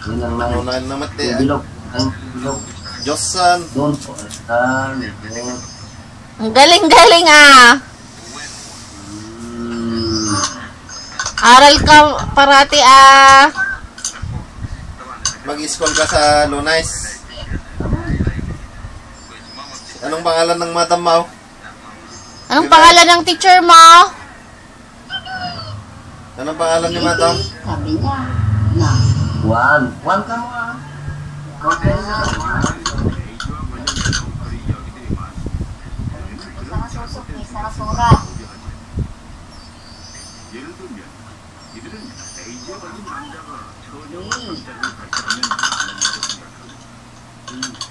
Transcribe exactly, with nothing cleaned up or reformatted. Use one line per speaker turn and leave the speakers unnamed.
Yun lang lang.
Ano na naman te?
Bilog. Ang bilog.
Diyosan.
Doon po. Saan?
Ang galing-galing ah.
Hmm.
Aral ka parati ah.
Mag-school ka sa Lunais. Anong pangalan ng madam mo?
Anong pangalan ng teacher mo?
Anong pangalan ni madam?
Sabi niya, na.
Juan. Juan ka mo ah. Okay na.
Sa kasusok, may sa kasurat.
Hmm.